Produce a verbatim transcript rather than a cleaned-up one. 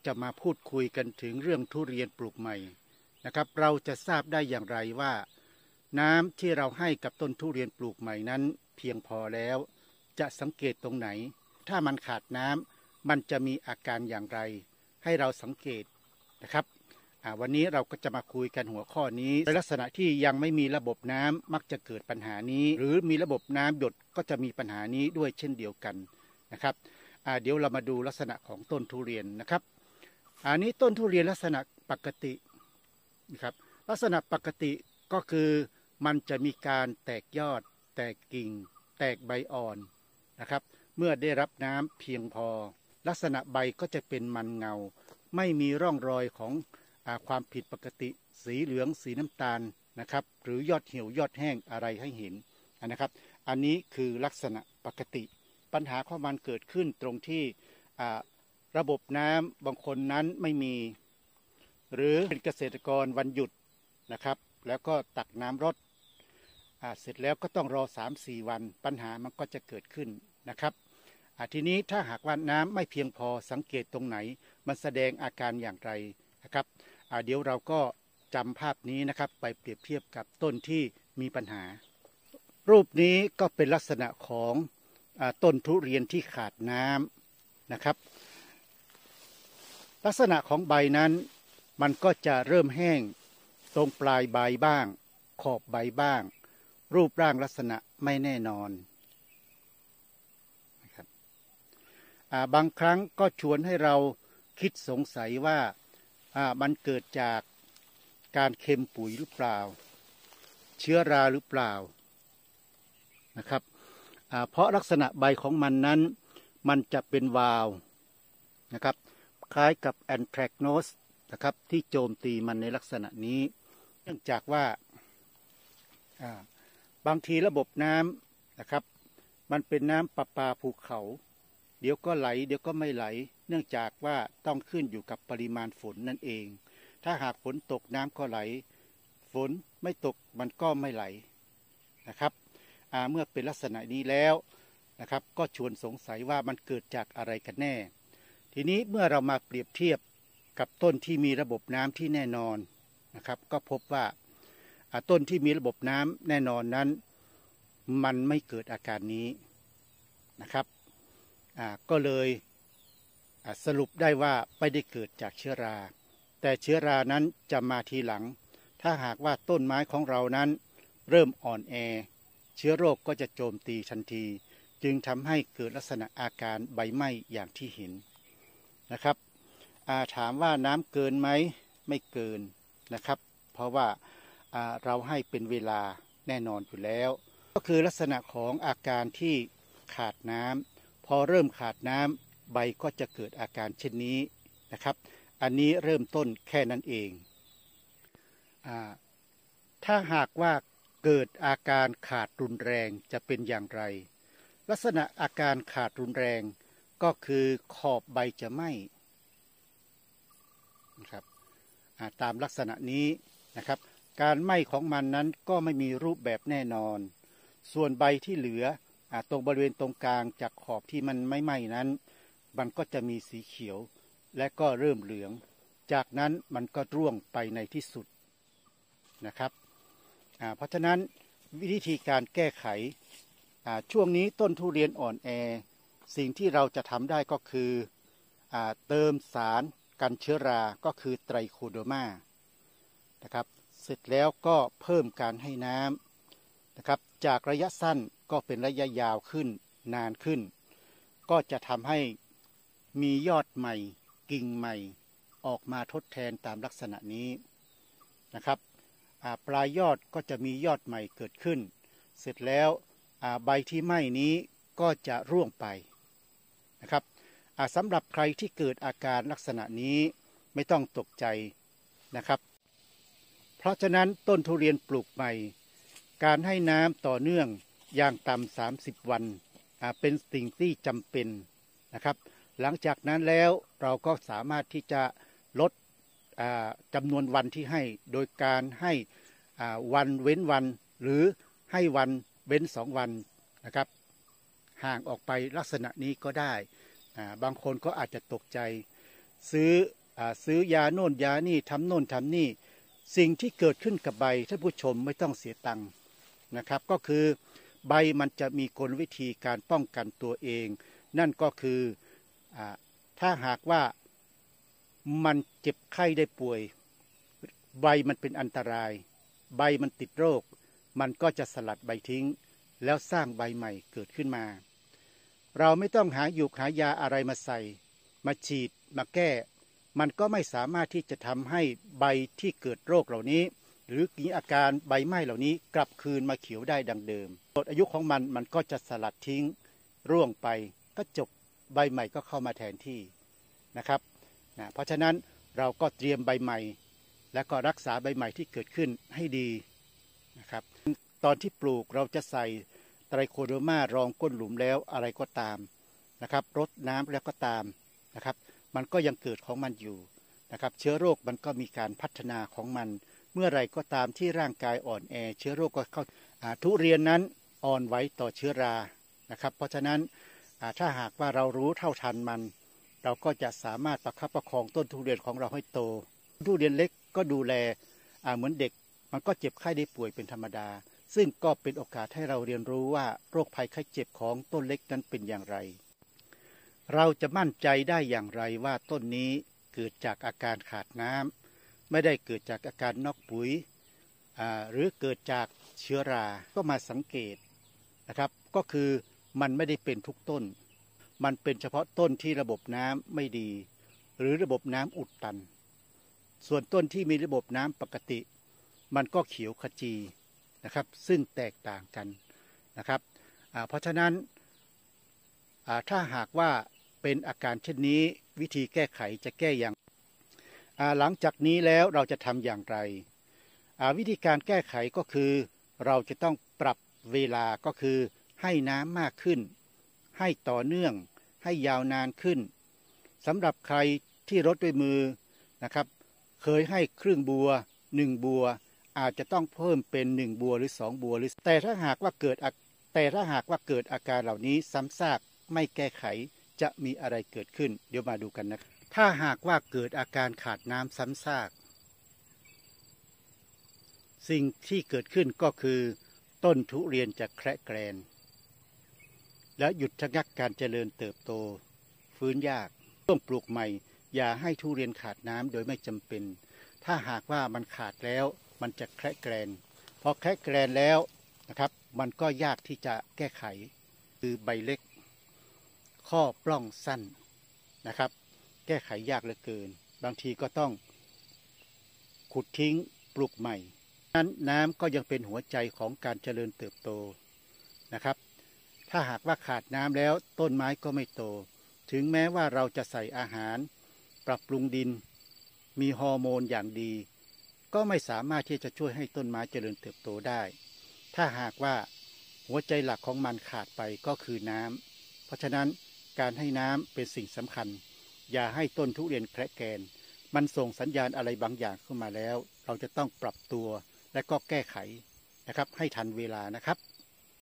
จะมาพูดคุยกันถึงเรื่องทุเรียนปลูกใหม่นะครับเราจะทราบได้อย่างไรว่าน้ำที่เราให้กับต้นทุเรียนปลูกใหม่นั้นเพียงพอแล้วจะสังเกตตรงไหนถ้ามันขาดน้ำมันจะมีอาการอย่างไรให้เราสังเกตนะครับวันนี้เราก็จะมาคุยกันหัวข้อนี้ในลักษณะที่ยังไม่มีระบบน้ำมักจะเกิดปัญหานี้หรือมีระบบน้ำหยดก็จะมีปัญหานี้ด้วยเช่นเดียวกันนะครับเดี๋ยวเรามาดูลักษณะของต้นทุเรียนนะครับอันนี้ต้นทุเรียนลักษณะปกตินะครับลักษณะปกติก็คือมันจะมีการแตกยอดแตกกิ่งแตกใบอ่อนนะครับเมื่อได้รับน้ำเพียงพอลักษณะใบก็จะเป็นมันเงาไม่มีร่องรอยของความผิดปกติสีเหลืองสีน้ำตาลนะครับหรือยอดเหี่ยวยอดแห้งอะไรให้เห็นนะครับอันนี้คือลักษณะปกติปัญหาของมันเกิดขึ้นตรงที่ระบบน้ำบางคนนั้นไม่มีหรือเป็นเกษตรกรวันหยุดนะครับแล้วก็ตักน้ำรดเสร็จแล้วก็ต้องรอ สามถึงสี่ วันปัญหามันก็จะเกิดขึ้นนะครับทีนี้ถ้าหากว่าน้ำไม่เพียงพอสังเกตตรงไหนมันแสดงอาการอย่างไรนะครับเดี๋ยวเราก็จำภาพนี้นะครับไปเปรียบเทียบกับต้นที่มีปัญหารูปนี้ก็เป็นลักษณะของต้นทุเรียนที่ขาดน้ำนะครับลักษณะของใบนั้นมันก็จะเริ่มแห้งตรงปลายใบบ้างขอบใบบ้างรูปร่างลักษณะไม่แน่นอนนะครับบางครั้งก็ชวนให้เราคิดสงสัยว่ามันเกิดจากการเค็มปุ๋ยหรือเปล่าเชื้อราหรือเปล่านะครับเพราะลักษณะใบของมันนั้นมันจะเป็นวาวนะครับคล้ายกับแอนแทรกโนสนะครับที่โจมตีมันในลักษณะนี้เนื่องจากว่าบางทีระบบน้ำนะครับมันเป็นน้ำประปาภูเขาเดี๋ยวก็ไหลเดี๋ยวก็ไม่ไหลเนื่องจากว่าต้องขึ้นอยู่กับปริมาณฝนนั่นเองถ้าหากฝนตกน้ำก็ไหลฝนไม่ตกมันก็ไม่ไหลนะครับเมื่อเป็นลักษณะนี้แล้วนะครับก็ชวนสงสัยว่ามันเกิดจากอะไรกันแน่ทีนี้เมื่อเรามาเปรียบเทียบกับต้นที่มีระบบน้ำที่แน่นอนนะครับก็พบว่าต้นที่มีระบบน้ำแน่นอนนั้นมันไม่เกิดอาการนี้นะครับก็เลยสรุปได้ว่าไม่ได้เกิดจากเชื้อราแต่เชื้อรานั้นจะมาทีหลังถ้าหากว่าต้นไม้ของเรานั้นเริ่มอ่อนแอเชื้อโรคก็จะโจมตีทันทีจึงทำให้เกิดลักษณะอาการใบไหม้อย่างที่เห็นนะครับถามว่าน้ำเกินไหมไม่เกินนะครับเพราะว่าเราให้เป็นเวลาแน่นอนอยู่แล้วก็คือลักษณะของอาการที่ขาดน้ำพอเริ่มขาดน้ำใบก็จะเกิดอาการเช่นนี้นะครับอันนี้เริ่มต้นแค่นั้นเองถ้าหากว่าเกิดอาการขาดรุนแรงจะเป็นอย่างไรลักษณะอาการขาดรุนแรงก็คือขอบใบจะไหม้นะครับตามลักษณะนี้นะครับการไหม้ของมันนั้นก็ไม่มีรูปแบบแน่นอนส่วนใบที่เหลือตรงบริเวณตรงกลางจากขอบที่มันไม่ไหม้นั้นมันก็จะมีสีเขียวและก็เริ่มเหลืองจากนั้นมันก็ร่วงไปในที่สุดนะครับเพราะฉะนั้นวิธีการแก้ไขช่วงนี้ต้นทุเรียนอ่อนแอสิ่งที่เราจะทำได้ก็คือเติมสารกันเชื้อราก็คือไตรโคโดมานะครับเสร็จแล้วก็เพิ่มการให้น้ำนะครับจากระยะสั้นก็เป็นระยะยาวขึ้นนานขึ้นก็จะทำให้มียอดใหม่กิ่งใหม่ออกมาทดแทนตามลักษณะนี้นะครับปลายยอดก็จะมียอดใหม่เกิดขึ้นเสร็จแล้วใบที่ไหม้นี้ก็จะร่วงไปนะครับสำหรับใครที่เกิดอาการลักษณะนี้ไม่ต้องตกใจนะครับเพราะฉะนั้นต้นทุเรียนปลูกใหม่การให้น้ำต่อเนื่องอย่างต่ำสามสิบวันเป็นสิ่งที่จำเป็นนะครับหลังจากนั้นแล้วเราก็สามารถที่จะลดจำนวนวันที่ให้โดยการให้วันเว้นวันหรือให้วันเว้นสองวันนะครับห่างออกไปลักษณะนี้ก็ได้บางคนก็อาจจะตกใจซื้อซื้อยาโน่นยานี่ทำโน่นทำนี่สิ่งที่เกิดขึ้นกับใบท่านผู้ชมไม่ต้องเสียตังค์นะครับก็คือใบมันจะมีกลวิธีการป้องกันตัวเอง นั่นก็คืออถ้าหากว่ามันเจ็บไข้ได้ป่วยใบมันเป็นอันตรายใบมันติดโรคมันก็จะสลัดใบทิ้งแล้วสร้างใบใหม่เกิดขึ้นมาเราไม่ต้องหาหยูกหายาอะไรมาใส่มาฉีดมาแก้มันก็ไม่สามารถที่จะทำให้ใบที่เกิดโรคเหล่านี้หรือมีอาการใบไหม้เหล่านี้กลับคืนมาเขียวได้ดังเดิมหมดอายุของมันมันก็จะสลัดทิ้งร่วงไปก็จบใบใหม่ก็เข้ามาแทนที่นะครับนะเพราะฉะนั้นเราก็เตรียมใบใหม่และก็รักษาใบใหม่ที่เกิดขึ้นให้ดีนะครับตอนที่ปลูกเราจะใส่ไตรโคเดอร์มารองก้นหลุมแล้วอะไรก็ตามนะครับรดน้ำแล้วก็ตามนะครับมันก็ยังเกิดของมันอยู่นะครับเชื้อโรคมันก็มีการพัฒนาของมันเมื่อไรก็ตามที่ร่างกายอ่อนแอเชื้อโรคก็เข้าทุเรียนนั้นอ่อนไหวต่อเชื้อรานะครับเพราะฉะนั้นถ้าหากว่าเรารู้เท่าทันมันเราก็จะสามารถประคับประคองต้นทุเรียนของเราให้โตทุเรียนเล็กก็ดูแลเหมือนเด็กมันก็เจ็บไข้ได้ป่วยเป็นธรรมดาซึ่งก็เป็นโอกาสให้เราเรียนรู้ว่าโรคภัยไข้เจ็บของต้นเล็กนั้นเป็นอย่างไรเราจะมั่นใจได้อย่างไรว่าต้นนี้เกิดจากอาการขาดน้ำไม่ได้เกิดจากอาการนอกปุ๋ยหรือเกิดจากเชื้อราก็มาสังเกตนะครับก็คือมันไม่ได้เป็นทุกต้นมันเป็นเฉพาะต้นที่ระบบน้ำไม่ดีหรือระบบน้ำอุดตันส่วนต้นที่มีระบบน้ำปกติมันก็เขียวขจีนะครับซึ่งแตกต่างกันนะครับเพราะฉะนั้นถ้าหากว่าเป็นอาการเช่นนี้วิธีแก้ไขจะแก้อย่างหลังจากนี้แล้วเราจะทำอย่างไรวิธีการแก้ไขก็คือเราจะต้องปรับเวลาก็คือให้น้ำมากขึ้นให้ต่อเนื่องให้ยาวนานขึ้นสำหรับใครที่รดด้วยมือนะครับเคยให้ครึ่งบัวหนึ่งบัวอาจจะต้องเพิ่มเป็นหนึ่งบัวหรือสองบัวหรือแต่ถ้าหากว่าเกิดแต่ถ้าหากว่าเกิดอาการเหล่านี้ซ้ำซากไม่แก้ไขจะมีอะไรเกิดขึ้นเดี๋ยวมาดูกันนะถ้าหากว่าเกิดอาการขาดน้ำซ้ำซากสิ่งที่เกิดขึ้นก็คือต้นทุเรียนจะแคระแกรนและหยุดชะงักการเจริญเติบโตฟื้นยากต้องปลูกใหม่อย่าให้ทุเรียนขาดน้ำโดยไม่จำเป็นถ้าหากว่ามันขาดแล้วมันจะแคระแกรนพอแคระแกรนแล้วนะครับมันก็ยากที่จะแก้ไขคือใบเล็กข้อปล้องสั้นนะครับแก้ไขยากเหลือเกินบางทีก็ต้องขุดทิ้งปลูกใหม่นั้นน้ำก็ยังเป็นหัวใจของการเจริญเติบโตนะครับถ้าหากว่าขาดน้ำแล้วต้นไม้ก็ไม่โตถึงแม้ว่าเราจะใส่อาหารปรับปรุงดินมีฮอร์โมนอย่างดีก็ไม่สามารถที่จะช่วยให้ต้นไม้เจริญเติบโตได้ถ้าหากว่าหัวใจหลักของมันขาดไปก็คือน้ำเพราะฉะนั้นการให้น้ำเป็นสิ่งสำคัญอย่าให้ต้นทุเรียนแคระแกรนมันส่งสัญญาณอะไรบางอย่างขึ้นมาแล้วเราจะต้องปรับตัวและก็แก้ไขนะครับให้ทันเวลานะครับ